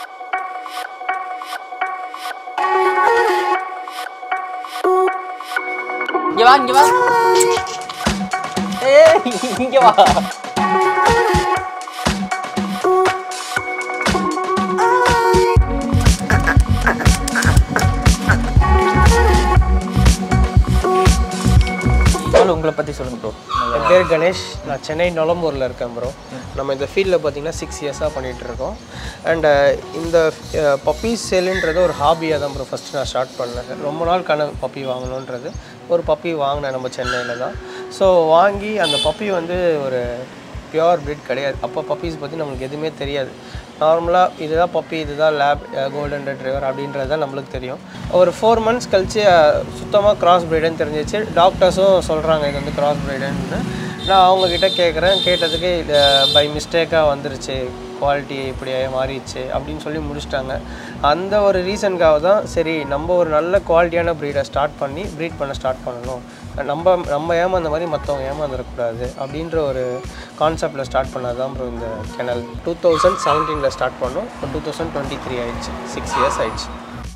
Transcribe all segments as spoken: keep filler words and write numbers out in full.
இங்க வா இங்க வா ஏய் இங்க வா உங்களை பற்றி சொல்லுங்க ப்ரோ. என் பேர் கணேஷ். நான் சென்னை நொலம்பூரில் இருக்கேன் ப்ரோ. நம்ம இந்த ஃபீல்டில் பார்த்தீங்கன்னா சிக்ஸ் இயர்ஸாக பண்ணிகிட்டு இருக்கோம். அண்ட் இந்த பப்பீஸ் சேலுன்றது ஒரு ஹாபியாக தான் ப்ரோ ஃபஸ்ட்டு நான் ஸ்டார்ட் பண்ணேன். ரொம்ப நாள் கனவு பப்பி வாங்கணுன்றது. ஒரு பப்பி வாங்கினேன் நம்ம சென்னையில் தான். ஸோ வாங்கி அந்த பப்பி வந்து ஒரு பியூர் ப்ரீட் கிடையாது. அப்போ பப்பீஸ் பற்றி நம்மளுக்கு எதுவுமே தெரியாது. நார்மலாக இதுதான் பப்பி, இதுதான் லேப், கோல்டன் ரெட்ரீவர் அப்படின்றது தான் நம்மளுக்கு தெரியும். ஒரு ஃபோர் மந்த்ஸ் கழிச்சு சுத்தமாக கிராஸ் ப்ரீடுன்னு தெரிஞ்சிச்சு. டாக்டர்ஸும் சொல்கிறாங்க இது வந்து கிராஸ் ப்ரீடுன்னு. நான் அவங்கக்கிட்ட கேட்குறேன். கேட்டதுக்கு இது பை மிஸ்டேக்காக வந்துருச்சு, குவாலிட்டி இப்படி மாறிடுச்சு அப்படின்னு சொல்லி முடிச்சிட்டாங்க. அந்த ஒரு ரீசனுக்காக தான் சரி நம்ம ஒரு நல்ல குவாலிட்டியான ப்ரீடை ஸ்டார்ட் பண்ணி ப்ரீட் பண்ண ஸ்டார்ட் பண்ணணும். நம்ம நம்ம ஏமாந்த மாதிரி மற்றவங்க ஏமாந்துடக்கூடாது அப்படின்ற ஒரு கான்செப்டில் ஸ்டார்ட் பண்ணது தான் ப்ரோ இந்த கெனல். டூ தௌசண்ட் செவன்டீனில் ஸ்டார்ட் பண்ணோம். இப்போ டூ தௌசண்ட் டுவெண்ட்டி த்ரீ ஆயிடுச்சு. சிக்ஸ் இயர்ஸ் ஆயிடுச்சு.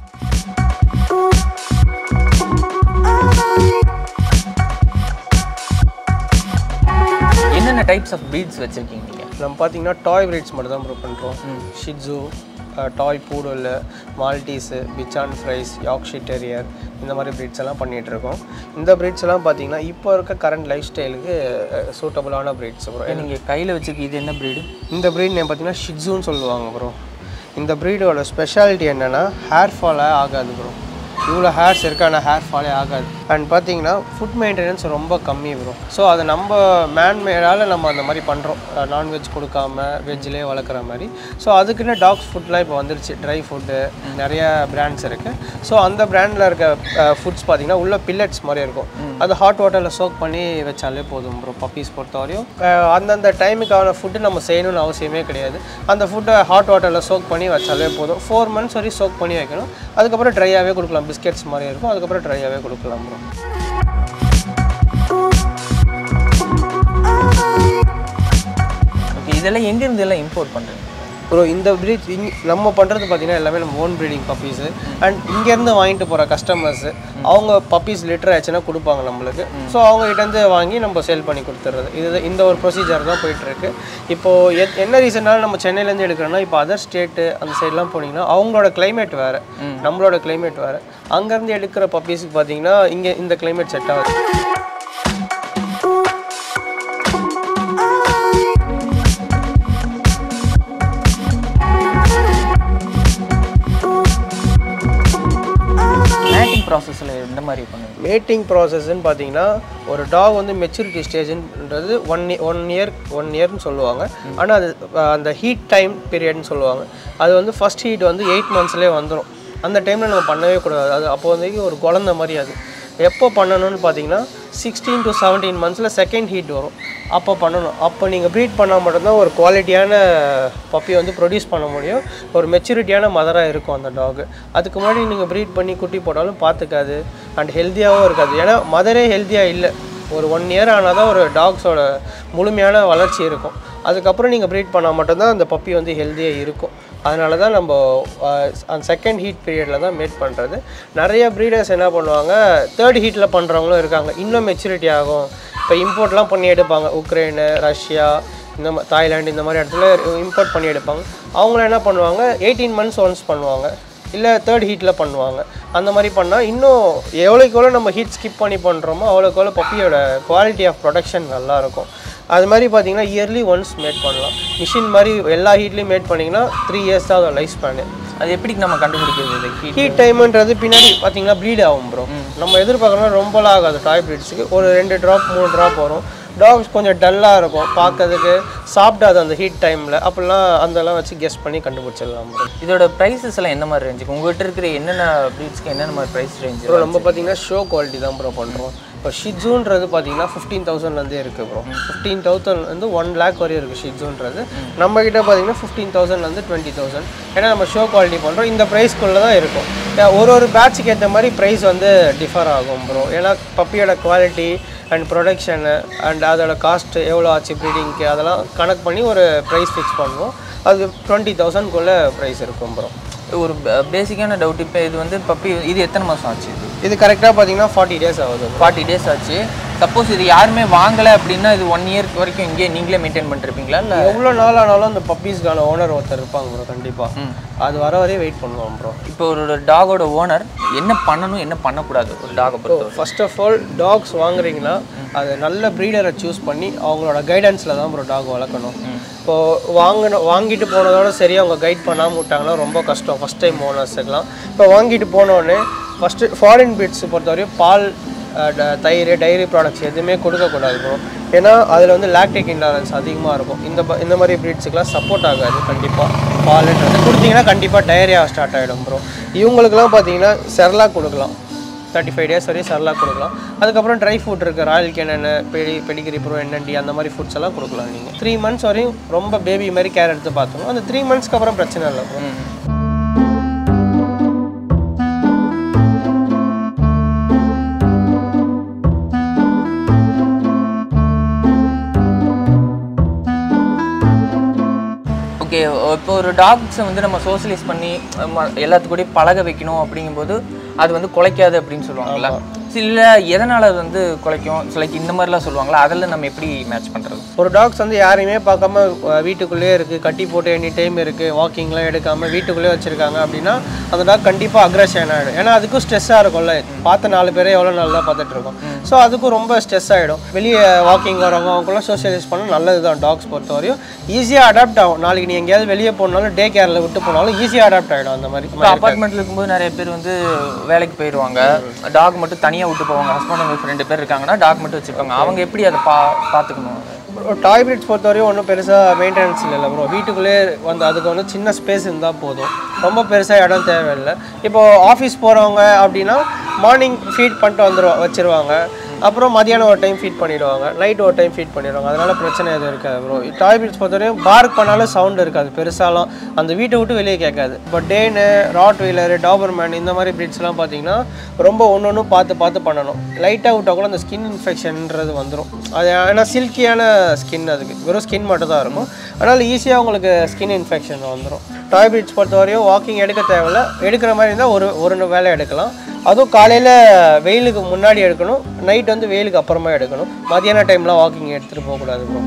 என்னென்ன டைப்ஸ் ஆஃப் ப்ரீட்ஸ் வச்சுருக்கீங்க நீங்கள்? நம்ம பார்த்தீங்கன்னா டாய் ப்ரீட்ஸ் மட்டும் தான் ப்ரோ பண்ணுறோம். Shih tzu, toy poodle, Maltese, bichon frise, Yorkshire terrier, இந்த மாதிரி ப்ரீட்ஸ் எல்லாம் பண்ணிகிட்ருக்கோம். இந்த ப்ரீட்ஸ் எல்லாம் பார்த்தீங்கன்னா இப்போ இருக்க கரண்ட் லைஃப் ஸ்டைலுக்கு சூட்டபுளான ப்ரீட்ஸ் ப்ரோ. நீங்கள் கையில் வச்சுருக்கு இது என்ன ப்ரீடு? இந்த ப்ரீட் நேம் பார்த்தீங்கன்னா ஷிட்ஸுன்னு சொல்லுவாங்க ப்ரோ. இந்த ப்ரீடோட ஸ்பெஷாலிட்டி என்னென்னா ஹேர் ஃபாலே ஆகாது ப்ரோ. இவ்வளோ ஹேர்ஸ் இருக்குது ஆனால் ஹேர் ஃபாலே ஆகாது. அண்ட் பார்த்தீங்கன்னா ஃபுட் மெயின்டெனன்ஸ் ரொம்ப கம்மி ப்ரோ. ஸோ அதை நம்ம மேன்மேடால் நம்ம அந்த மாதிரி பண்ணுறோம். நான்வெஜ் கொடுக்காம வெஜ்லேயே வளர்க்குற மாதிரி. ஸோ அதுக்குன்னு டாக்ஸ் ஃபுட்லாம் இப்போ வந்துருச்சு. ட்ரை ஃபுட்டு நிறைய பிராண்ட்ஸ் இருக்குது. ஸோ அந்த பிராண்டில் இருக்க ஃபுட்ஸ் பார்த்தீங்கன்னா உள்ள பில்லட்ஸ் மாதிரி இருக்கும். அது ஹாட் வாட்டரில் சோக் பண்ணி வச்சாலே போதும் ப்ரோ. பப்பீஸ் பொறுத்தவரையும் அந்தந்த டைமுக்கான ஃபுட்டு நம்ம செய்யணும்னு அவசியமே கிடையாது. அந்த ஃபுட்டை ஹாட் வாட்டரில் சோக் பண்ணி வச்சாலே போதும். ஃபோர் மந்த்ஸ் வரையும் சோக் பண்ணி வைக்கணும். அதுக்கப்புறம் ட்ரையாகவே கொடுக்கலாம். பிஸ்கெட்ஸ் மாதிரி இருக்கும். அதுக்கப்புறம் ட்ரையாகவே கொடுக்கலாம் ப்ரோ. ஓகே, இதெல்லாம் எங்கேருந்து எல்லாம் இம்போர்ட் பண்ணுறீங்க ப்ரோ? இந்த ப்ரீட் இங் நம்ம பண்ணுறது பார்த்தீங்கன்னா எல்லாமே நம்ம ஓன் ப்ரீடிங் பப்பீஸு. அண்ட் இங்கேருந்து வாங்கிட்டு போகிற கஸ்டமர்ஸு அவங்க பப்பீஸ் லிட்டர் ஆச்சுன்னா கொடுப்பாங்க நம்மளுக்கு. ஸோ அவங்ககிட்டேருந்து வாங்கி நம்ம சேல் பண்ணி கொடுத்துட்றது. இது இந்த ஒரு ப்ரொசீஜர் தான் போயிட்டுருக்கு. இப்போது எத் என்ன ரீசனாலும் நம்ம சென்னையிலேருந்து எடுக்கிறோன்னா இப்போ அதர் ஸ்டேட்டு அந்த சைட்லாம் போனீங்கன்னா அவங்களோட கிளைமேட் வேறு, நம்மளோட கிளைமேட் வேறு. அங்கேருந்து எடுக்கிற பப்பீஸுக்கு பார்த்தீங்கன்னா இங்கே இந்த கிளைமேட் செட் ஆகுது. மேட்டிங் ப்ராசஸில் எந்த மாதிரி பண்ணுங்க? மேட்டிங் ப்ராசஸ்ன்னு பார்த்தீங்கன்னா ஒரு டாக் வந்து மெச்சூரிட்டி ஸ்டேஜ்ன்றது ஒன் ஒன் இயர் ஒன் இயர்னு சொல்லுவாங்க. ஆனால் அது அந்த ஹீட் டைம் பீரியட்னு சொல்லுவாங்க. அது வந்து ஃபஸ்ட் ஹீட் வந்து எயிட் மந்த்ஸ்லேயே வந்துடும். அந்த டைமில் நம்ம பண்ணவே கூடாது. அது அப்போ வந்து ஒரு குழந்தை மாதிரி. அது எப்போ பண்ணணும்னு பார்த்தீங்கன்னா சிக்ஸ்டீன் டு செவன்டீன் மந்த்ஸில் செகண்ட் ஹீட் வரும். அப்போ பண்ணணும். அப்போ நீங்கள் ப்ரீட் பண்ணால் மட்டும்தான் ஒரு குவாலிட்டியான பப்பி வந்து ப்ரொடியூஸ் பண்ண முடியும். ஒரு மெச்சூரிட்டியான மதராக இருக்கும் அந்த டாகு. அதுக்கு முன்னாடி நீங்கள் ப்ரீட் பண்ணி குட்டி போட்டாலும் பார்த்துக்காது. அண்ட் ஹெல்த்தியாகவும் இருக்காது. ஏன்னா மதரே ஹெல்த்தியாக இல்லை. ஒரு ஒன் இயர் ஆனால் தான் ஒரு டாக்ஸோட முழுமையான வளர்ச்சி இருக்கும். அதுக்கப்புறம் நீங்கள் ப்ரீட் பண்ணால் மட்டும்தான் அந்த பப்பி வந்து ஹெல்த்தியாக இருக்கும். அதனால தான் நம்ம அந்த செகண்ட் ஹீட் பீரியடில் தான் மேட் பண்ணுறது. நிறைய ப்ரீடர்ஸ் என்ன பண்ணுவாங்க, தேர்ட் ஹீட்டில் பண்ணுறவங்களும் இருக்காங்க. இன்னும் மெச்சூரிட்டி ஆகும். இப்போ இம்போர்ட்லாம் பண்ணி எடுப்பாங்க. உக்ரைனு, ரஷ்யா, இந்த மாதிரி தாய்லாண்டு இந்த மாதிரி இடத்துல இம்போர்ட் பண்ணி எடுப்பாங்க. அவங்களும் என்ன பண்ணுவாங்க, எயிட்டீன் மந்த்ஸ் ஒன்ஸ் பண்ணுவாங்க. இல்லை தேர்ட் ஹீட்டில் பண்ணுவாங்க. அந்த மாதிரி பண்ணால் இன்னும் எவ்வளோக்கு எவ்வளோ நம்ம ஹீட் ஸ்கிப் பண்ணி பண்ணுறோமோ அவ்வளோக்கு எவ்வளோ பப்பியோட குவாலிட்டி ஆஃப் ப்ரொடக்ஷன் நல்லாயிருக்கும். அது மாதிரி பார்த்தீங்கன்னா இயர்லி ஒன்ஸ் மேட் பண்ணலாம். மிஷின் மாதிரி எல்லா ஹீட்லேயும் மேட் பண்ணிங்கன்னா த்ரீ இயர்ஸ் தான் அதோட லைஃப் ஸ்பேனு. அது எப்படி நம்ம கண்டுபிடிக்கிறது? ஹீட் டைம்ன்றது பின்னாடி பார்த்தீங்கன்னா ப்ரீட் ஆகும் ப்ரோ. நம்ம எதிர்பார்க்கணும்னா ரொம்பலாம் ஆகாது. டாய் ப்ரீட்ஸுக்கு ஒரு ரெண்டு ட்ராப் மூணு ட்ராப் வரும். டாக்ஸ் கொஞ்சம் டல்லாக இருக்கும் பார்க்கறதுக்கு, சாப்பிடாது அந்த ஹீட் டைமில். அப்படிலாம் அதெல்லாம் வச்சு கெஸ் பண்ணி கண்டுபிடிச்சிடலாம் ப்ரோ. இதோட ப்ரைஸஸ் எல்லாம் எந்த மாதிரி ரேஞ்சுக்கு உங்கள்கிட்ட இருக்கிற என்னென்ன ப்ரீட்ஸ்க்கு என்னென்ன மாதிரி ப்ரைஸ் ரேஞ்ச் ப்ரோ? நம்ம பார்த்தீங்கன்னா ஷோ குவாலிட்டி தான் ப்ரோ பண்ணுறோம். இப்போ ஷிட்ஸுன்றது பார்த்தீங்கன்னா ஃபிஃப்டீன் தௌசண்ட்லேருந்தே இருக்குது ப்ரோ. ஃபிஃப்டீன் தௌசண்ட் வந்து ஒன் லேக் வரையும் இருக்குது ஷிட்ஸுன்றது. நம்மக்கிட்ட பார்த்தீங்கன்னா ஃபிஃப்டீன் தௌசண்ட்லேருந்து டுவெண்ட்டி தௌசண்ட் ஏன்னா நம்ம ஷோ குவாலிட்டி பண்ணுறோம். இந்த ப்ரைஸ்க்குள்ளே தான் இருக்கும். ஒரு ஒரு பேட்சுக்கு ஏற்ற மாதிரி ப்ரைஸ் வந்து டிஃபர் ஆகும் ப்ரோ. ஏன்னா பப்பியோட குவாலிட்டி அண்ட் ப்ரொடக்ஷனு அண்ட் அதோட காஸ்ட்டு எவ்வளோ ஆச்சு ப்ரீடிங்க்கு அதெல்லாம் கனெக்ட் பண்ணி ஒரு ப்ரைஸ் ஃபிக்ஸ் பண்ணுவோம். அது டுவெண்ட்டி தௌசண்ட்குள்ளே ப்ரைஸ் இருக்கும் ப்ரோ. ஒரு பேசிக்கான டவுட், இப்போ இது வந்து பப்பி இது எத்தனை மாதம் ஆச்சு? இது இது கரெக்டாக பார்த்தீங்கன்னா ஃபார்ட்டி டேஸ் ஆகுது. ஃபார்ட்டி டேஸ் ஆச்சு. சப்போஸ் இது யாருமே வாங்கலை அப்படின்னா இது ஒன் இயர் வரைக்கும் இங்கே நீங்களே மெயின்டைன் பண்ணிருப்பீங்களா? இல்லை எவ்வளோ நாள் ஆனாலும் அந்த பப்பீஸ்க்கான ஓனர் ஒருத்தர் இருப்பாங்க ப்ரோ. கண்டிப்பாக அது வர வரையும் வெயிட் பண்ணுவோம் ப்ரோ. இப்போ ஒரு டாகோட ஓனர் என்ன பண்ணணும் என்ன பண்ணக்கூடாது ஒரு டாகை பொறுத்த? ஃபர்ஸ்ட் ஆஃப் ஆல் டாக்ஸ் வாங்குறீங்கன்னா அது நல்ல ப்ரீடரை சூஸ் பண்ணி அவங்களோட கைடன்ஸில் தான் ப்ரோ டாக் வளர்க்கணும். இப்போது வாங்கின வாங்கிட்டு போனதோட சரி அவங்க கைட் பண்ணாமல் விட்டாங்கன்னா ரொம்ப கஷ்டம் ஃபஸ்ட் டைம் ஓனர்ஸுக்கெலாம். இப்போ வாங்கிட்டு போனோடனே ஃபஸ்ட்டு ஃபாரின் ப்ரீட்ஸ் பொறுத்தவரையும் பால், தயிர், டைரி ப்ராடக்ட்ஸ் எதுவுமே கொடுக்கக்கூடாது ப்ரோ. ஏன்னா அதில் வந்து லாக்டிக் இன்டாலரன்ஸ் அதிகமாக இருக்கும். இந்த இந்த மாதிரி ப்ரீட்ஸுக்கெலாம் சப்போர்ட் ஆகாது. கண்டிப்பாக பால்ன்றது கொடுத்தீங்கன்னா கண்டிப்பாக டயரியா ஸ்டார்ட் ஆகிடும் ப்ரோ. இவங்களுக்குலாம் பார்த்தீங்கன்னா செர்லாக் கொடுக்கலாம், தேர்ட்டி ஃபைவ் டேஸ் வரையும் செர்லாக் கொடுக்கலாம். அதுக்கப்புறம் ட்ரை ஃபுட் இருக்குது, ராயல் கேனனு, பெடி பெடிகிரி ப்ரோ, என்என்டி அந்த மாதிரி ஃபுட்ஸ் எல்லாம் கொடுக்கலாம். நீங்கள் த்ரீ மந்த்ஸ் வரையும் ரொம்ப பேபி மாதிரி கேர் எடுத்து பார்த்துக்கணும். அந்த த்ரீ மந்த்ஸ்க்கு அப்புறம் பிரச்சனை இல்லை ப்ரோ. ஓகே, இப்போ ஒரு டாக்ஸை வந்து நம்ம சோஷியலைஸ் பண்ணி எல்லாத்துக்கூடயும் பழக வைக்கணும் அப்படிங்கும்போது அது வந்து குலைக்காது அப்படின்னு சொல்லுவாங்கல்ல. இல்லை எதனால் அது வந்து குலைக்கும் லைக் இந்த மாதிரிலாம் சொல்லுவாங்களா, அதில் நம்ம எப்படி மேட்ச் பண்ணுறது? ஒரு டாக்ஸ் வந்து யாரையுமே பார்க்காம வீட்டுக்குள்ளேயே இருக்குது, கட்டி போட்டு எனி டைம் இருக்குது, வாக்கிங்லாம் எடுக்காமல் வீட்டுக்குள்ளேயே வச்சுருக்காங்க அப்படின்னா அந்த டாக் கண்டிப்பாக அக்ரெஷன் ஆகிடும். ஏன்னா அதுக்கும் ஸ்ட்ரெஸ்ஸாக இருக்கும்ல, பார்த்த நாலு பேரே எவ்வளோ நல்லா பார்த்துட்ருக்கோம். ஸோ அதுக்கும் ரொம்ப ஸ்ட்ரெஸ் ஆகிடும். வெளியே வாக்கிங் வரவங்க அவங்களாம் சோஷியலைஸ் பண்ணால் நல்லது தான். டாக்ஸ் பொறுத்த வரையும் ஈஸியாக அடாப்ட் ஆகும். நாளைக்கு நீ எங்கேயாவது வெளியே போனாலும் டே கேரில் விட்டு போனாலும் ஈஸியாக அடாப்ட் ஆகிடும். அந்த மாதிரி இப்போ அப்பார்ட்மெண்ட்டில் இருக்கும்போது நிறைய பேர் வந்து வேலைக்கு போயிடுவாங்க, டாக் மட்டும் தனியாக விட்டு போவாங்க. ஹஸ்பண்ட் அண்ட் ஒய்ஃப் ரெண்டு பேர் இருக்காங்கன்னா டாக் மட்டும் வச்சுருப்பாங்க. அவங்க எப்படி அதை பா பார்த்துக்கணும்? டாய் ப்ரீட்ஸ் பொறுத்தவரையும் ஒன்றும் பெருசாக மெயின்டெனன்ஸ் இல்லை ப்ரோ. வீட்டுக்குள்ளேயே வந்து அதுக்கு வந்து சின்ன ஸ்பேஸ் இருந்தால் போதும், ரொம்ப பெருசாக இடம் தேவையில்லை. இப்போது ஆஃபீஸ் போகிறவங்க அப்படின்னா மார்னிங் ஃபீட் பண்ணிட்டு வந்துடுவா வச்சுருவாங்க, அப்புறம் மதியானம் ஒரு டைம் ஃபீட் பண்ணிவிடுவாங்க, நைட் ஒரு டைம் ஃபீட் பண்ணிடுவாங்க. அதனால் பிரச்சனை எதுவும் இருக்காது ப்ரோ. டாய் ப்ரீட்ஸ் பொறுத்தவரையும் பார்க் பண்ணாலும் சவுண்ட் இருக்காது பெருசாலாம், அந்த வீட்டை விட்டு வெளியே கேட்காது. இப்போ டேனு, ராட் வீலரு, டாபர்மேன் இந்த மாதிரி ப்ரீட்ஸ்லாம் பார்த்தீங்கன்னா ரொம்ப ஒன்று ஒன்றும் பார்த்து பார்த்து பண்ணணும். லைட்டாக விட்டால் கூட அந்த ஸ்கின் இன்ஃபெக்ஷன்ன்றது வந்துடும். அது ஏன்னா சில்கியான ஸ்கின், அதுக்கு வெறும் ஸ்கின் மட்டும் தான் இருக்கும். அதனால் ஈஸியாக உங்களுக்கு ஸ்கின் இன்ஃபெக்ஷன் வந்துடும். டாய் ப்ரீட்ஸ் பொறுத்தவரையும் வாக்கிங் எடுக்க தேவையில்ல, எடுக்கிற மாதிரி இருந்தால் ஒரு ஒரு வேலை எடுக்கலாம். அதுவும் காலையில் வெயிலுக்கு முன்னாடி எடுக்கணும், நைட் வந்து வெயிலுக்கு அப்புறமா எடுக்கணும். மதியான டைம்லாம் வாக்கிங் எடுத்துகிட்டு போகக்கூடாது ப்ரோ.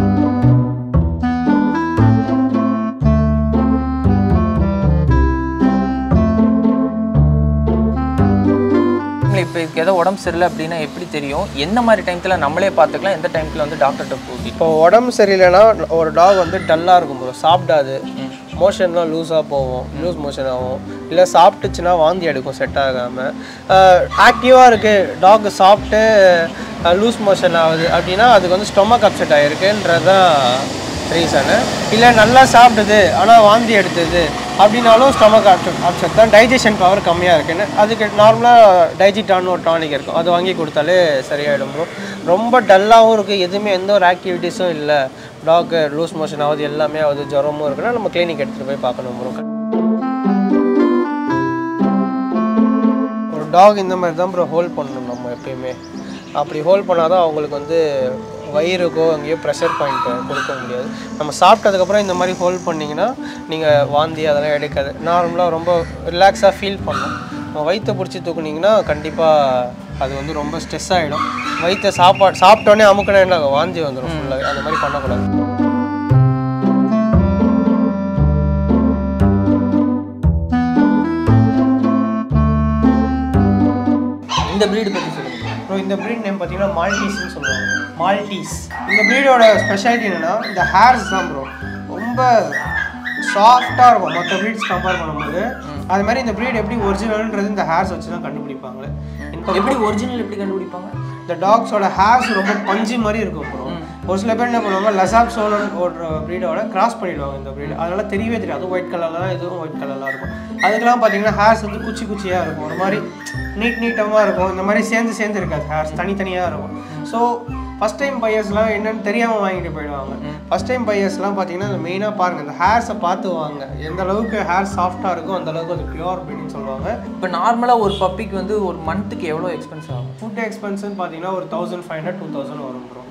இப்போ இதுக்கு ஏதோ உடம்பு சரியில்லை அப்படின்னா எப்படி தெரியும்? எந்த மாதிரி டைம்ல நம்மளே பார்த்துக்கலாம், எந்த டைம்ல வந்து டாக்டர்கிட்ட கூட்டிட்டு? இப்போ உடம்பு சரியில்லைன்னா ஒரு டாக் வந்து டல்லாக இருக்கும் ப்ரோ, சாப்பிடாது, மோஷன்லாம் லூஸாக போகும், லூஸ் மோஷன் ஆகும், இல்லை சாப்பிட்டுச்சுன்னா வாந்தி எடுக்கும் செட் ஆகாமல். ஆக்டிவாக இருக்குது டாக், சாப்பிட்டு லூஸ் மோஷன் ஆகுது அப்படின்னா அதுக்கு வந்து ஸ்டொமக் அப்செட் ஆகிருக்குன்றதான் ரீசனு. இல்லை நல்லா சாப்பிடுது ஆனால் வாந்தி எடுத்தது அப்படின்னாலும் ஸ்டொமக் அப்செட் அப்செட் தான். டைஜஷன் பவர் கம்மியாக இருக்குன்னு அதுக்கு நார்மலாக டைஜிட்டான்னு ஒரு டானிக் இருக்கும், அது வாங்கி கொடுத்தாலே சரியாயிடும் ப்ரோ. ரொம்ப டல்லாகவும் இருக்குது, எதுவுமே எந்த ஒரு ஆக்டிவிட்டீஸும் இல்லை, டாக்கு லூஸ் மோஷன் ஆகுது, எல்லாமே ஆகுது, ஜுரமும் இருக்குன்னா நம்ம கிளினிக் எடுத்துகிட்டு போய் பார்க்கணும் ப்ரோ. ஒரு டாக் இந்த மாதிரி தான் ப்ரோ ஹோல்ட் பண்ணணும் நம்ம எப்பயுமே. அப்படி ஹோல்ட் பண்ணால் தான் அவங்களுக்கு வந்து வயிறுக்கோ அங்கேயோ ப்ரெஷர் பாயிண்ட் கொடுக்க முடியாது. நம்ம சாப்பிட்டதுக்கப்புறம் இந்த மாதிரி ஹோல்ட் பண்ணிங்கன்னா நீங்கள் வாந்தி அதெல்லாம் எடுக்காது, நார்மலாக ரொம்ப ரிலாக்ஸாக ஃபீல் பண்ணணும். வயிற்றை பிடிச்சி தூக்குனிங்கன்னா கண்டிப்பாக அது வந்து ரொம்ப ஸ்ட்ரெஸ் ஆகிடும். வயிற்றை சாப்பாடு சாப்பிட்டோன்னே அமுக்கினா என்ன வாந்தி வந்துடும் ஃபுல்லாக, அந்த மாதிரி பண்ணக்கூடாது. இந்த ப்ரீடு பற்றி சொல்லுங்கள் ப்ரோ. இந்த ப்ரீட் நேம் பார்த்தீங்கன்னா மால்டீஸ்ன்னு சொல்லுவாங்க, மால்டீஸ். இந்த ப்ரீடோட ஸ்பெஷாலிட்டி என்னென்னா இந்த ஹேர்ஸ் தான் ப்ரோ, ரொம்ப சாஃப்டாக இருக்கும் மற்ற ப்ரீட்ஸ் கம்பேர் பண்ணும்போது. அது மாதிரி இந்த ப்ரீட் எப்படி ஒரிஜினல்ன்றது இந்த ஹேர்ஸ் வச்சு தான் கண்டுபிடிப்பாங்க. எப்படி ஒரிஜினல் எப்படி கண்டுபிடிப்பாங்க? இந்த டாக்ஸோட ஹேர்ஸ் ரொம்ப பஞ்சு மாதிரி இருக்கும் ப்ரோ. ஒரு சில பேர் என்ன பண்ணுவாங்க, லசாப் சோலன் ஒரு ப்ரீடோட கிராஸ் பண்ணிடுவாங்க இந்த ப்ரீட், அதனால தெரியவே தெரியாது. அதுவும் ஒயிட் கலரில் தான், இதுவும் ஒயிட் கலரில் இருக்கும். அதுக்கெல்லாம் பார்த்தீங்கன்னா ஹேர்ஸ் வந்து குச்சி குச்சியாக இருக்கும், ஒரு மாதிரி நீட் நீட்டமாக இருக்கும். இந்த மாதிரி சேர்ந்து சேர்ந்து இருக்காது, ஹேர்ஸ் தனித்தனியாக இருக்கும். ஸோ ஃபஸ்ட் டைம் பையர்ஸ்லாம் என்னென்னு தெரியாமல் வாங்கிட்டு போயிடுவாங்க. ஃபஸ்ட் டைம் பையர்ஸ்லாம் பார்த்தீங்கன்னா மெயினாக பாருங்கள், இந்த ஹேர்ஸை பார்த்து வாங்க, எந்த அளவுக்கு ஹேர் சாஃப்டாக இருக்கும் அந்த அளவுக்கு அது பியூர் ப்ரீட்னு சொல்லுவாங்க. இப்போ நார்மலாக ஒரு பப்பிக்கு வந்து ஒரு மந்த்துக்கு எவ்வளோ எக்ஸ்பென்ஸ் ஆகும்? ஃபுட் எக்ஸ்பென்ஸ்ன்னு பார்த்தீங்கன்னா ஒரு thousand five hundred two thousand வரும் ப்ரோ.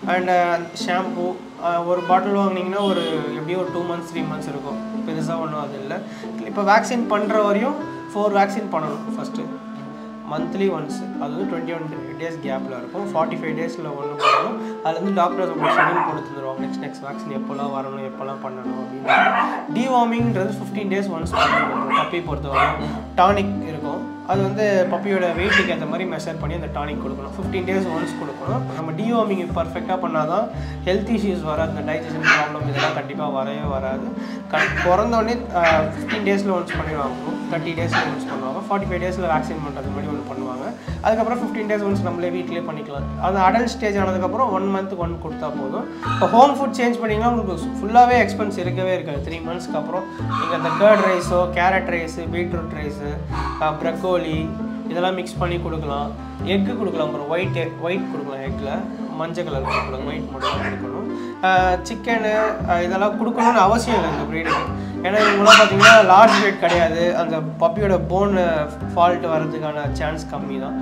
அண்ட் ஷாம்பு ஒரு பாட்டில் வாங்கினீங்கன்னா ஒரு எப்படியும் ஒரு டூ மந்த்ஸ் த்ரீ மந்த்ஸ் இருக்கும், பெருசாக ஒன்றும் அது இல்லை. இப்போ வேக்சின் பண்ணுற வரையும் ஃபோர் வேக்சின் பண்ணணும் ஃபஸ்ட்டு, மந்த்லி ஒன்ஸ். அது வந்து டுவெண்ட்டி ஒன் டேஸ் கேப்பில் இருக்கும். ஃபார்ட்டி ஃபைவ் டேஸில் ஒன்று பண்ணணும். அதில் வந்து டாக்டர்ஸ் உங்களுக்கு ஷெடியூல் போட்டு தந்துடுவாங்க, நெக்ஸ்ட் நெக்ஸ்ட் வேக்சின் எப்போல்லாம் வரணும் எப்போல்லாம் பண்ணணும் அப்படின்னு. டிவார்மிங்கிறது ஃபிஃப்டீன் டேஸ் ஒன்ஸ் பண்ணணும். பப்பி பொறுத்தவரை டானிக் இருக்கும், அது வந்து பப்பியோட வெயிட்டுக்கு ஏற்ற மாதிரி மெஷர் பண்ணி அந்த டானிக் கொடுக்கணும். ஃபிஃப்டீன் டேஸ் ஒன்ஸ் கொடுக்கணும். நம்ம டிவார்மிங் பர்ஃபெக்டாக பண்ணால் தான் ஹெல்த் இஷ்யூஸ் வராது, இந்த டைஜஷன் ப்ராப்ளம் இதெல்லாம் கண்டிப்பாக வரவே வராது. கரெக்ட் பிறந்தோடனே ஃபிஃப்டீன் டேஸில் ஒன்ஸ் பண்ணிடுவாங்க, தேர்ட்டி டேஸில் ஒன்ஸ் பண்ணுவாங்க, ஃபார்ட்டி ஃபைவ் டேஸில் வேக்சின் பண்ணுறது மாதிரி ஒன்று பண்ணுவாங்க. அதுக்கப்புறம் ஃபிஃப்டீன் டேஸ் ஒன்ஸ் நம்மளே வீட்டிலே பண்ணிக்கலாம். அது அடல்ட் ஸ்டேஜ் ஆனதுக்கப்புறம் ஒன் மந்த்துக்கு ஒன் கொடுத்தா போதும். இப்போ ஹோம் ஃபுட் சேஞ்ச் பண்ணிங்கன்னா உங்களுக்கு ஃபுல்லாகவே எக்ஸ்பென்ஸ் இருக்கவே இருக்காது. த்ரீ மந்த்ஸ்க்கு அப்புறம் நீங்கள் அந்த கர்ட் ரைஸோ carrot rice beetroot rice broccoli இதெல்லாம் மிக்ஸ் பண்ணி கொடுக்கலாம். எக்கு கொடுக்கலாம், அப்புறம் ஒயிட் எக் ஒயிட் கொடுக்கலாம், எக்கில் மஞ்சள் கலர் கொடுக்கலாம், ஒயிட் மட்டும் கொடுக்கணும். சிக்கனு இதெல்லாம் கொடுக்கணும்னு அவசியம் இல்லை இந்த ப்ரீடுக்கு. ஏன்னா இவங்களாம் பார்த்தீங்கன்னா லார்ஜ் வெயிட் கிடையாது, அந்த பப்பியோட போன் ஃபால்ட் வர்றதுக்கான சான்ஸ் கம்மி தான்.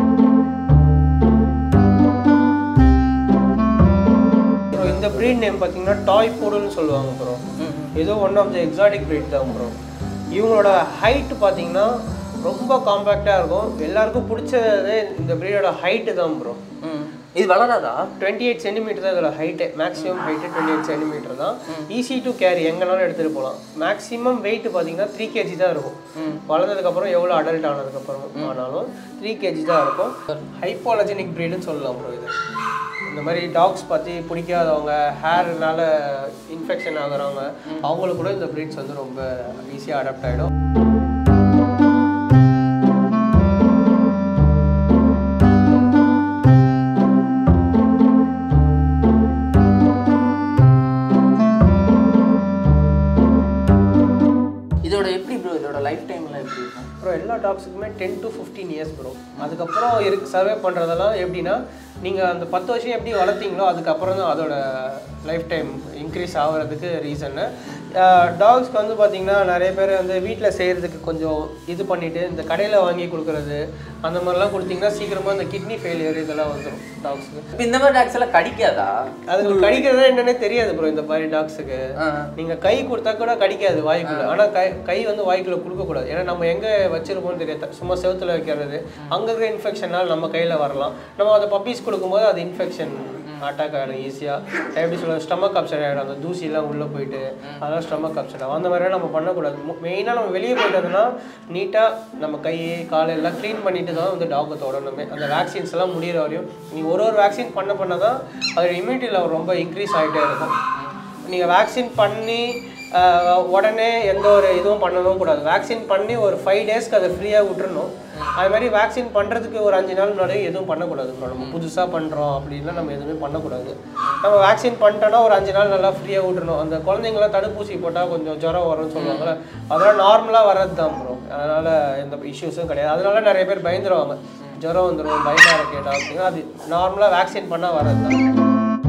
இந்த ப்ரீட் நேம் பார்த்தீங்கன்னா டாய் பூடுன்னு சொல்லுவாங்க ப்ரோ. ஏதோ one of the exotic breed தான் ப்ரோ. இவங்களோட ஹைட்டு பார்த்தீங்கன்னா ரொம்ப காம்பேக்டாக இருக்கும். எல்லாருக்கும் பிடிச்சதே இந்த ப்ரீடோட ஹைட்டு தான் ப்ரோ. இது வளராதா? டுவெண்ட்டி எயிட் சென்டிமீட்டர் தான் இதோட height, maximum height twenty eight centimetre தான். ஈஸி டு கேரி, எங்கேனாலும் எடுத்துகிட்டு போகலாம். மேக்ஸிமம் வெயிட் பார்த்தீங்கன்னா த்ரீ கேஜி தான் இருக்கும். வளர்ந்ததுக்கப்புறம் எவ்வளோ அடல்ட் ஆனதுக்கப்புறம் ஆனாலும் த்ரீ கேஜி தான் இருக்கும். ஹைப்போலஜெனிக் ப்ரீடுன்னு சொல்லலாம் ப்ரோ. இது இந்த மாதிரி டாக்ஸ் பற்றி பிடிக்காதவங்க, ஹேர்னால இன்ஃபெக்ஷன் ஆகுறவங்க, அவங்களுக்கு கூட இந்த ப்ரீட்ஸ் வந்து ரொம்ப ஈஸியாக அடாப்ட் ஆகிடும். இதோட எப்படி ப்ரோ, இதோட லைஃப் டைம்லாம் எப்படி இருக்கும் ப்ரோ? எல்லா டாக்ஸுக்குமே ten to fifteen years bro. அதுக்கப்புறம் இருக்கு சர்வே பண்ணுறதெல்லாம் எப்படின்னா, நீங்கள் அந்த பத்து வருஷம் எப்படி வளர்த்தீங்களோ அதுக்கப்புறம் தான் அதோட லைஃப் டைம் இன்க்ரீஸ் ஆகிறதுக்கு ரீசன்னு. டாக்ஸ்க்கு வந்து பார்த்திங்கன்னா நிறைய பேர் வந்து வீட்டில் செய்கிறதுக்கு கொஞ்சம் இது பண்ணிவிட்டு இந்த கடையில் வாங்கி கொடுக்குறது அந்த மாதிரிலாம் கொடுத்தீங்கன்னா சீக்கிரமாக இந்த கிட்னி ஃபெயிலியர் இதெல்லாம் வந்துடும் டாக்ஸுக்கு. இப்போ இந்த மாதிரி டாக்ஸ் எல்லாம் கடிக்காதா? அது கடிக்கிறதா என்னன்னே தெரியாது ப்ரோ இந்த மாதிரி டாக்ஸுக்கு. நீங்கள் கை கொடுத்தா கூட கடிக்காது வாய்க்குள்ள, ஆனால் கை கை வந்து வாய்க்குள்ளே கொடுக்கக்கூடாது. ஏன்னா நம்ம எங்கே வச்சிருப்போம்னு தெரியாது, சும்மா செவத்தில் வைக்கிறது, அங்கே இருக்கிற இன்ஃபெக்ஷனால் நம்ம கையில் வரலாம். நம்ம அதை பப்பீஸ் கொடுக்கும்போது அது இன்ஃபெக்ஷன் அட்டாக் ஆகிடும் ஈஸியாக. எப்படி சொல்ல, ஸ்டமக் அப்செட் ஆகிடும், அந்த தூசிலாம் உள்ளே போயிட்டு அதெல்லாம் ஸ்டமக் அப்செட் ஆகும். அந்த மாதிரிலாம் நம்ம பண்ணக்கூடாது. மெயினாக நம்ம வெளியே போயிட்டதுன்னா நீட்டாக நம்ம கை கால் எல்லாம் க்ளீன் பண்ணிட்டு தான் வந்து டாக்கை தொடரணுமே. அந்த வேக்சின்ஸ் எல்லாம் முடிகிற வரையும் நீ ஒரு ஒரு வேக்சின் பண்ண பண்ண தான் அதோட இம்யூனிட்டி லெவல் ரொம்ப இன்க்ரீஸ் ஆகிட்டே இருக்கும். நீங்கள் வேக்சின் பண்ணி உடனே எந்த ஒரு இதுவும் பண்ணவும் கூடாது. வேக்சின் பண்ணி ஒரு ஃபைவ் டேஸ்க்கு அதை ஃப்ரீயாக விட்டுறணும். அது மாதிரி வேக்சின் பண்ணுறதுக்கு ஒரு அஞ்சு நாள் முன்னாடி எதுவும் பண்ணக்கூடாது. நம்ம புதுசாக பண்ணுறோம் அப்படின்னா நம்ம எதுவுமே பண்ணக்கூடாது. நம்ம வேக்சின் பண்ணிட்டோன்னா ஒரு அஞ்சு நாள் நல்லா ஃப்ரீயாக விட்டுறணும். அந்த குழந்தைங்களாம் தடுப்பூசி போட்டால் கொஞ்சம் ஜுரம் வரும்னு சொல்லுவாங்கள்ல, அதெல்லாம் நார்மலாக வர்றது தான் ப்ரோ. அதனால் எந்த இஷ்யூஸும் கிடையாது. அதனால நிறைய பேர் பயந்துருவாங்க, ஜுரம் வந்துடும் பயமாக இருக்கு டாக்டர். அது நார்மலாக வேக்சின் பண்ணால் வர்றது தான்.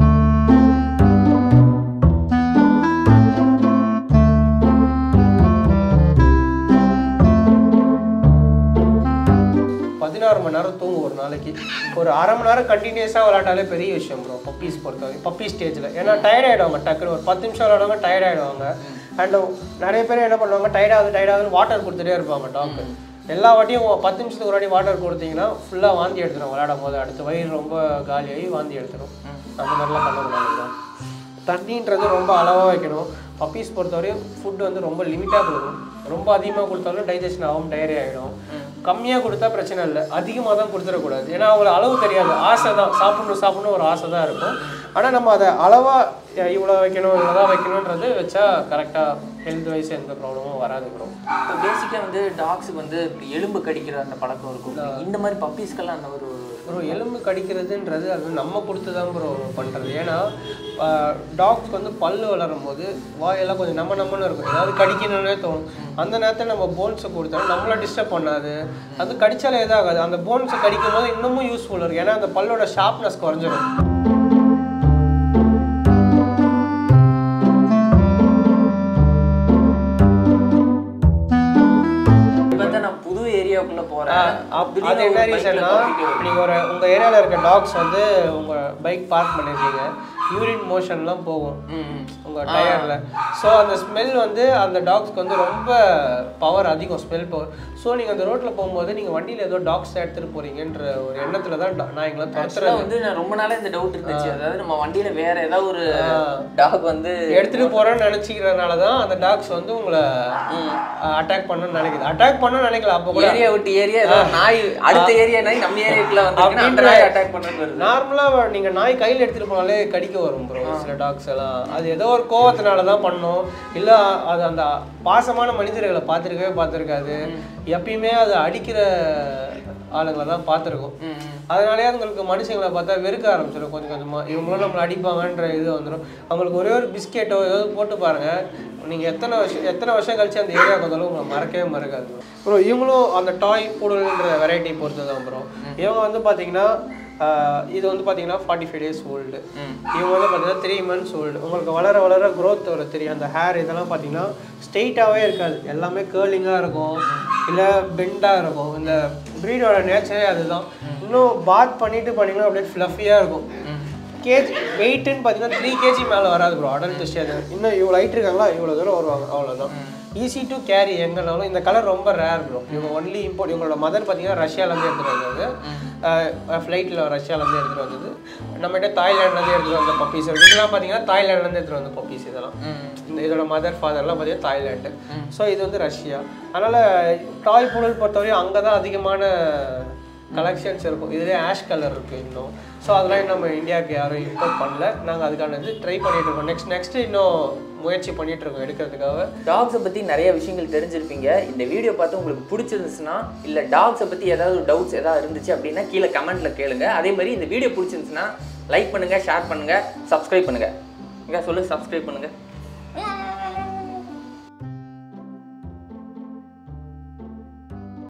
பதினாறு மணி நேரம் தூங்கும் ஒரு நாளைக்கு. ஒரு அரை மணி நேரம் கண்டினியூஸாக விளையாட்டாலே பெரிய விஷயம் ப்ரோ பப்பீஸ் பொறுத்தவரை, பப்பி ஸ்டேஜில். ஏன்னா டயர்ட் ஆகிடுவாங்க டக்குன்னு, ஒரு பத்து நிமிஷம் விளையாடுவாங்க டயர்ட் ஆகிடுவாங்க. அண்ட் நிறைய பேர் என்ன பண்ணுவாங்க, டயர்டாகுது டயர்டாகுதுன்னு வாட்டர் கொடுத்துட்டே இருப்பாங்க டாக்கு. எல்லா வாட்டியும் பத்து நிமிஷத்துக்கு ஒரு வாட்டி வாட்டர் கொடுத்தீங்கன்னா ஃபுல்லாக வாந்தி எடுத்துடும். விளையாடும் போது அடுத்த வயிறு ரொம்ப காலியாகி வாந்தி எடுத்துடும். அந்த மாதிரிலாம் பண்ணக்கூடாது. தண்ணின்றது ரொம்ப அளவாக வைக்கணும். பப்பீஸ் பொறுத்தவரையும் ஃபுட்டு வந்து ரொம்ப லிமிட்டாக கொடுக்கணும். ரொம்ப அதிகமாக கொடுத்தாலும் டைஜஷன் ஆகும், டயரி ஆகிடும். கம்மியாக கொடுத்தா பிரச்சனை இல்லை, அதிகமாக தான் கொடுத்துடக்கூடாது. ஏன்னா அவங்களுக்கு அளவு தெரியாது, ஆசை தான், சாப்பிடணும் சாப்பிடணும் ஒரு ஆசை தான் இருக்கும். ஆனால் நம்ம அதை அளவாக இவ்வளோ வைக்கணும் இவ்வளோ தான் வைக்கணுன்றது வச்சா கரெக்டாக ஹெல்த் வைஸ் எந்த ப்ராப்ளமும் வராது ப்ரோ. இப்போ பேசிக்காக வந்து டாக்ஸுக்கு வந்து எலும்பு கடிக்கிற அந்த பழக்கம் இருக்கும். இந்த மாதிரி பப்பீஸ்க்கெல்லாம் அந்த ஒரு ப்ரோ எலும்பு கடிக்கிறதுன்றது அது நம்ம கொடுத்து தான் ப்ரோ பண்ணுறது. ஏன்னா டாக்ஸ்க்கு வந்து பல்லு வளரும் போது வாயெல்லாம் கொஞ்சம் நம்ம நம்மன்னு இருக்கும், ஏதாவது கடிக்கணும்னே தோணும். அந்த நேரத்தில் நம்ம போன்ஸை கொடுத்தோம் நம்மளை டிஸ்டர்ப் பண்ணாது, அது கடிச்சாலே எதாகாது. அந்த போன்ஸை கடிக்கும் போது இன்னமும் யூஸ்ஃபுல்லாக இருக்கும். ஏன்னா அந்த பல்லோட ஷார்ப்னஸ் குறைஞ்சிடும். ஏரியாவுக்குள்ள போறேன் அது என்ன ரீசன்னா நீங்க ஒரு உங்க ஏரியால இருக்க டாக்ஸ் வந்து உங்க பைக் பார்க் பண்ணிருக்கீங்க யூரின் மோஷன்லாம் போகும் உங்கள் டயரில் ஸோ அந்த ஸ்மெல் வந்து அந்த டாக்ஸ்க்கு வந்து ரொம்ப பவர் அதிகம் ஸ்மெல் பவர் ஸோ நீங்கள் அந்த ரோட்டில் போகும்போது நீங்கள் வண்டியில் ஏதோ டாக்ஸ் எடுத்துகிட்டு போகிறீங்கன்ற ஒரு எண்ணத்தில் தான் நான் எங்களை துரத்துறது வந்து நான் ரொம்ப நாளாக இந்த டவுட் இருந்துச்சு அதாவது நம்ம வண்டியில் வேற ஏதாவது ஒரு டாக் வந்து எடுத்துகிட்டு போகிறோன்னு நினச்சிக்கிறதுனால தான் அந்த டாக்ஸ் வந்து உங்களை அட்டாக் பண்ணணும்னு நினைக்குது அட்டாக் பண்ணணும்னு நினைக்கல அப்போ கூட ஏரியா விட்டு ஏரியா ஏதாவது நாய் அடுத்த ஏரியா நாய் நம்ம ஏரியாக்குள்ள வந்து அந்த நாய் அட்டாக் பண்ணுறது நார்மலாக நீங்கள் நாய் கையில் எடுத்துகிட்டு போனாலே கடிக்க வரும் ப்ரோ சில டாக்ஸ் எல்லாம் அது ஏதோ ஒரு கோவத்தினால தான் பண்ணோம் இல்லை அது அந்த பாசமான மனிதர்களை பார்த்துருக்கவே பார்த்துருக்காது எப்பயுமே அது அடிக்கிற ஆளுங்களை தான் பார்த்துருக்கோம் அதனாலே அவங்களுக்கு மனுஷங்களை பார்த்தா வெறுக்க ஆரம்பிச்சிடும் கொஞ்சம் கொஞ்சமாக இவங்களும் நம்மளை அடிப்பாங்கன்ற இது வந்துடும் அவங்களுக்கு ஒரே ஒரு பிஸ்கெட்டோ ஏதாவது போட்டு பாருங்கள் நீங்கள் எத்தனை வருஷம் எத்தனை வருஷம் கழிச்சு அந்த ஏரியாவுக்கு வந்தாலும் உங்களை மறக்கவே மறக்காது ப்ரோ இவங்களும் அந்த டாய் பூடல்ன்ற வெரைட்டி பொறுத்து தான் ப்ரோ இவங்க வந்து பார்த்தீங்கன்னா இது வந்து பார்த்தீங்கன்னா ஃபார்ட்டி ஃபைவ் டேஸ் ஓல்டு இவங்க வந்து பார்த்தீங்கன்னா த்ரீ மந்த்ஸ் ஓல்டு உங்களுக்கு வளர வளர க்ரோத் வர தெரியும் அந்த ஹேர் இதெல்லாம் பார்த்தீங்கன்னா ஸ்ட்ரெயிட்டாகவே இருக்காது எல்லாமே கேர்லிங்காக இருக்கும் இல்லை பெண்டாக இருக்கும் இந்த ப்ரீடோட நேச்சரே அதுதான் இன்னும் பாத் பண்ணிட்டு பண்ணிங்கன்னா அப்படியே ஃப்ளஃபியாக இருக்கும் கேஜி வெயிட்டுன்னு பார்த்தீங்கன்னா த்ரீ கேஜி மேலே வராது ப்ரோ அடல்ட் ஸ்டேஜ் இன்னும் இவ்வளோ ஹைட் இருக்காங்களா இவ்வளோ தூரம் வருவாங்க அவ்வளோதான் ஈஸி டு கேரி எங்கேனாலும் இந்த கலர் ரொம்ப ரேர் ப்ரோ இவங்க ஒன்லி இம்போர்ட் இவங்களோட மதர் பார்த்தீங்கன்னா ரஷ்யாவிலேருந்து எடுத்துகிட்டு வந்தது ஃப்ளைட்டில் ரஷ்யாவிலேருந்து எடுத்துகிட்டு வந்தது நம்மகிட்ட தாய்லாண்ட்லேருந்து எடுத்துகிட்டு வந்த பப்பீஸ் இருக்குது இதெல்லாம் பார்த்தீங்கன்னா தாய்லாண்ட்லேருந்து எடுத்துகிட்டு வந்த பப்பீஸ் இதெல்லாம் இந்த இதோட மதர் ஃபாதர்லாம் பார்த்தீங்கன்னா தாய்லாண்டு ஸோ இது வந்து ரஷ்யா அதனால் டாய் பூடல் பொறுத்தவரையும் அங்கே தான் அதிகமான கலெக்ஷன்ஸ் இருக்கும் இதுலேயே ஆஷ் கலர் இருக்குது இன்னும் ஸோ அதெல்லாம் நம்ம இந்தியாவுக்கு யாரும் இம்போர்ட் பண்ணல நாங்கள் அதுக்கான இது ட்ரை பண்ணிட்டு இருக்கோம் நெக்ஸ்ட் நெக்ஸ்ட் இன்னும் முயற்சி பண்ணிட்டு இருக்கோம் எடுக்கிறதுக்காக டாக்ஸை பற்றி நிறைய விஷயங்கள் தெரிஞ்சிருப்பீங்க இந்த வீடியோ பார்த்து உங்களுக்கு பிடிச்சிருந்துச்சுன்னா இல்லை டாக்ஸை பற்றி ஏதாவது டவுட்ஸ் ஏதாவது இருந்துச்சு அப்படின்னா கீழே கமெண்ட்டில் கேளுங்க அதே மாதிரி இந்த வீடியோ பிடிச்சிருந்துச்சுன்னா லைக் பண்ணுங்கள் ஷேர் பண்ணுங்கள் சப்ஸ்கிரைப் பண்ணுங்கள் இங்கே சொல்லுங்கள் சப்ஸ்கிரைப் பண்ணுங்கள்